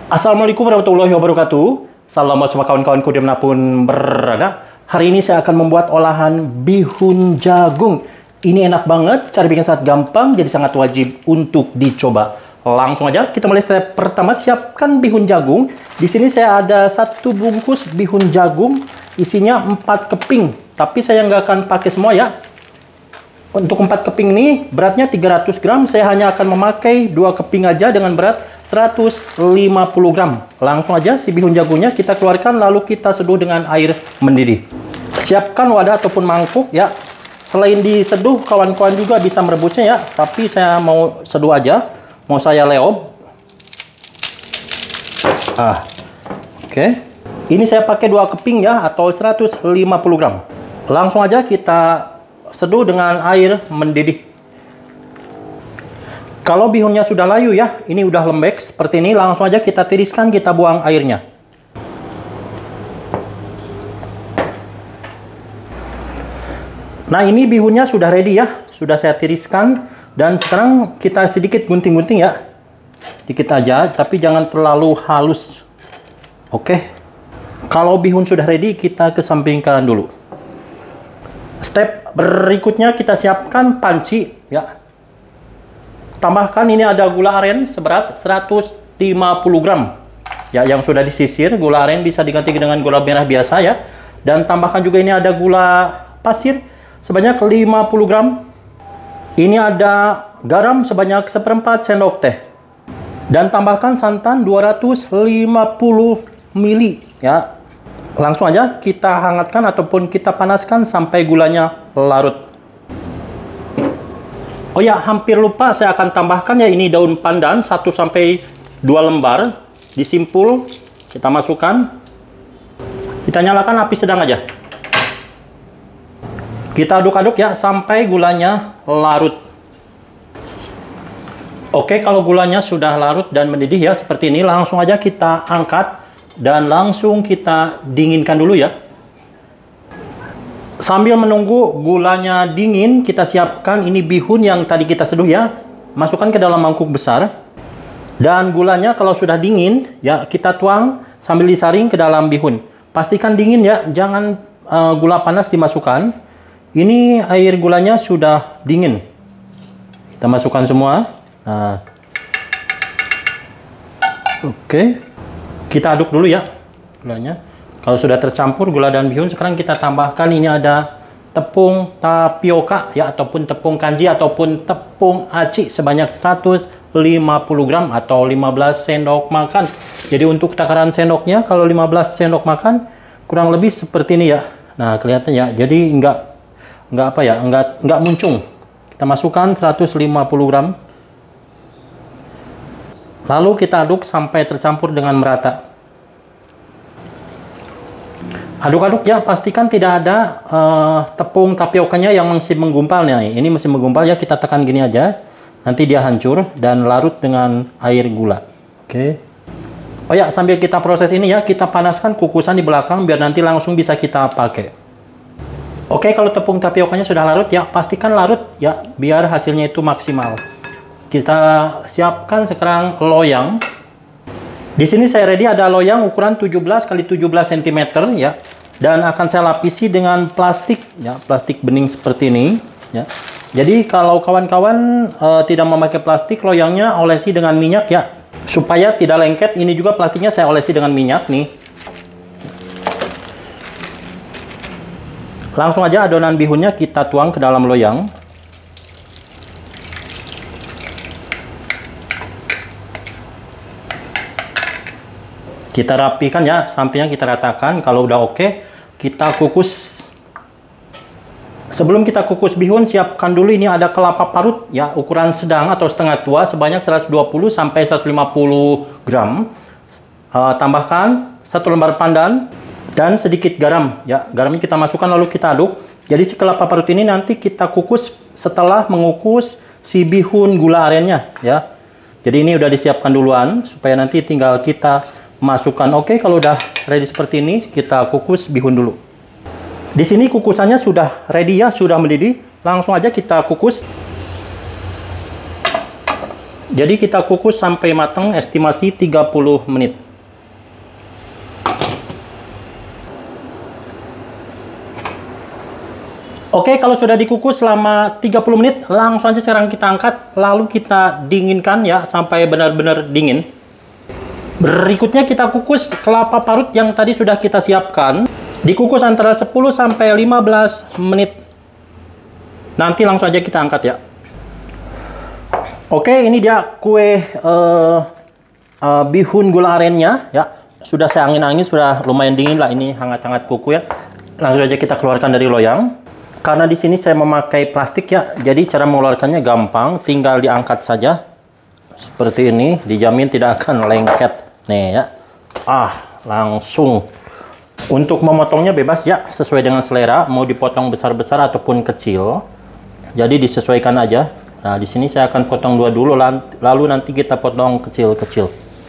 Assalamualaikum warahmatullahi wabarakatuh. Salam buat semua kawan-kawanku dimanapun berada. Hari ini saya akan membuat olahan bihun jagung. Ini enak banget, cara bikin sangat gampang, jadi sangat wajib untuk dicoba. Langsung aja kita mulai step pertama, siapkan bihun jagung. Di sini saya ada 1 bungkus bihun jagung, isinya 4 keping. Tapi saya nggak akan pakai semua ya. Untuk 4 keping ini beratnya 300 gram, saya hanya akan memakai 2 keping aja dengan berat 150 gram. Langsung aja si bihun jagungnya kita keluarkan, lalu kita seduh dengan air mendidih. Siapkan wadah ataupun mangkuk ya. Selain diseduh, kawan-kawan juga bisa merebusnya ya. Tapi saya mau seduh aja, mau saya leop. Oke. Ini saya pakai 2 keping ya, atau 150 gram. Langsung aja kita seduh dengan air mendidih. Kalau bihunnya sudah layu ya, ini udah lembek seperti ini, langsung aja kita tiriskan, kita buang airnya. Nah, ini bihunnya sudah ready ya, sudah saya tiriskan, dan sekarang kita sedikit gunting-gunting ya. Dikit aja, tapi jangan terlalu halus. Oke. Kalau bihun sudah ready, kita kesampingkan dulu. Step berikutnya kita siapkan panci ya. Tambahkan ini ada gula aren seberat 150 gram. Ya, yang sudah disisir, gula aren bisa diganti dengan gula merah biasa ya. Dan tambahkan juga ini ada gula pasir sebanyak 50 gram. Ini ada garam sebanyak 1/4 sendok teh. Dan tambahkan santan 250 ml ya. Langsung aja kita hangatkan ataupun kita panaskan sampai gulanya larut. Oh ya, hampir lupa saya akan tambahkan ya, ini daun pandan 1 sampai 2 lembar. Disimpul, kita masukkan. Kita nyalakan api sedang aja. Kita aduk-aduk ya sampai gulanya larut. Oke, kalau gulanya sudah larut dan mendidih ya seperti ini, langsung aja kita angkat. Dan langsung kita dinginkan dulu ya. Sambil menunggu gulanya dingin, kita siapkan ini bihun yang tadi kita seduh ya. Masukkan ke dalam mangkuk besar. Dan gulanya kalau sudah dingin, ya kita tuang sambil disaring ke dalam bihun. Pastikan dingin ya, jangan gula panas dimasukkan. Ini air gulanya sudah dingin. Kita masukkan semua. Nah. Oke. Kita aduk dulu ya gulanya. Kalau sudah tercampur gula dan bihun, sekarang kita tambahkan ini ada tepung tapioka ya, ataupun tepung kanji ataupun tepung aci sebanyak 150 gram atau 15 sendok makan. Jadi untuk takaran sendoknya kalau 15 sendok makan kurang lebih seperti ini ya. Nah, kelihatan ya. Jadi enggak muncung. Kita masukkan 150 gram. Lalu kita aduk sampai tercampur dengan merata. Aduk-aduk ya, pastikan tidak ada tepung tapiokanya yang masih menggumpal nih. Ini masih menggumpal ya, kita tekan gini aja. Nanti dia hancur dan larut dengan air gula. Oke. Oh ya, sambil kita proses ini ya, kita panaskan kukusan di belakang biar nanti langsung bisa kita pakai. Oke, kalau tepung tapiokanya sudah larut ya, pastikan larut ya, biar hasilnya itu maksimal. Kita siapkan sekarang loyang. Di sini saya ready ada loyang ukuran 17 x 17 cm ya. Dan akan saya lapisi dengan plastik ya, plastik bening seperti ini ya. Jadi kalau kawan-kawan tidak memakai plastik, loyangnya olesi dengan minyak ya. Supaya tidak lengket, ini juga plastiknya saya olesi dengan minyak nih. Langsung aja adonan bihunnya kita tuang ke dalam loyang. Kita rapikan ya, sampingnya kita ratakan. Kalau udah oke, kita kukus. Sebelum kita kukus bihun, siapkan dulu ini ada kelapa parut ya, ukuran sedang atau setengah tua sebanyak 120 sampai 150 gram. Tambahkan 1 lembar pandan dan sedikit garam ya. Garamnya kita masukkan lalu kita aduk. Jadi si kelapa parut ini nanti kita kukus setelah mengukus si bihun gula arennya ya. Jadi ini udah disiapkan duluan supaya nanti tinggal kita masukkan. Oke, kalau udah ready seperti ini, kita kukus bihun dulu. Di sini kukusannya sudah ready ya, sudah mendidih. Langsung aja kita kukus. Jadi kita kukus sampai matang, estimasi 30 menit. Oke, kalau sudah dikukus selama 30 menit, langsung aja sekarang kita angkat, lalu kita dinginkan ya, sampai benar-benar dingin. Berikutnya kita kukus kelapa parut yang tadi sudah kita siapkan. Dikukus antara 10 sampai 15 menit. Nanti langsung aja kita angkat ya. Oke, ini dia kue bihun gula arennya ya. Sudah saya angin-angin, sudah lumayan dingin lah, ini hangat-hangat kuku ya. Langsung aja kita keluarkan dari loyang. Karena di sini saya memakai plastik ya, jadi cara mengeluarkannya gampang, tinggal diangkat saja. Seperti ini, dijamin tidak akan lengket. Nih ya. Langsung. Untuk memotongnya bebas ya, sesuai dengan selera, mau dipotong besar-besar ataupun kecil. Jadi disesuaikan aja. Nah, di sini saya akan potong dua dulu, lalu nanti kita potong kecil-kecil.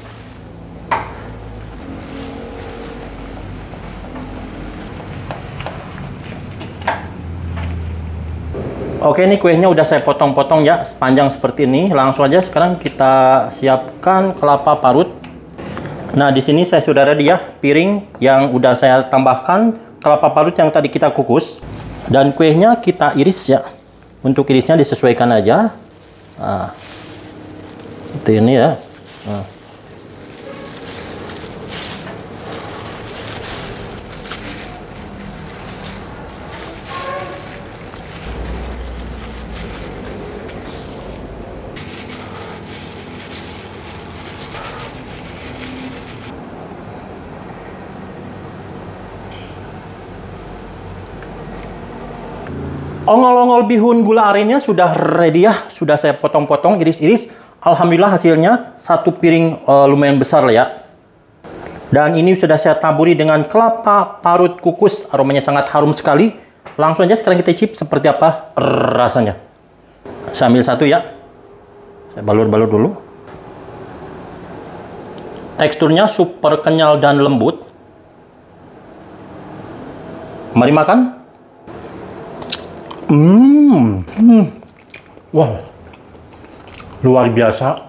Oke, ini kuenya udah saya potong-potong ya, sepanjang seperti ini. Langsung aja sekarang kita siapkan kelapa parut. Nah, di sini saya sudah ready ya, piring yang udah saya tambahkan kelapa parut yang tadi kita kukus. Dan kuenya kita iris ya. Untuk irisnya disesuaikan aja. Nah, seperti ini ya. Nah. Ongol-ongol bihun gula arennya sudah ready ya, sudah saya potong-potong, iris-iris. Alhamdulillah hasilnya satu piring lumayan besar lah ya. Dan ini sudah saya taburi dengan kelapa parut kukus, aromanya sangat harum sekali. Langsung aja sekarang kita icip seperti apa rasanya. Saya ambil satu ya, saya balur-balur dulu. Teksturnya super kenyal dan lembut. Mari makan. Wow, luar biasa.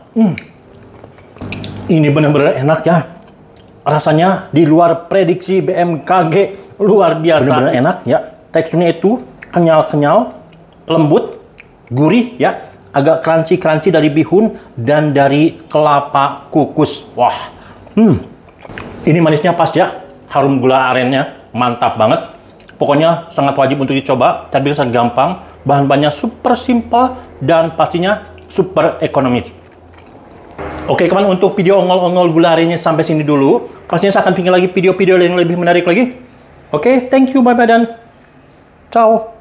Ini benar-benar enak ya. Rasanya di luar prediksi BMKG, luar biasa. Benar-benar enak ya. Teksturnya itu kenyal-kenyal, lembut, gurih ya. Agak crunchy-crunchy dari bihun dan dari kelapa kukus. Wah, ini manisnya pas ya. Harum gula arennya mantap banget. Pokoknya sangat wajib untuk dicoba, tapi sangat gampang, bahan-bahannya super simple, dan pastinya super ekonomis. Oke kawan, untuk video ongol-ongol gula arennya sampai sini dulu. Pastinya saya akan bikin lagi video-video yang lebih menarik lagi. Oke, thank you, bye-bye, dan ciao.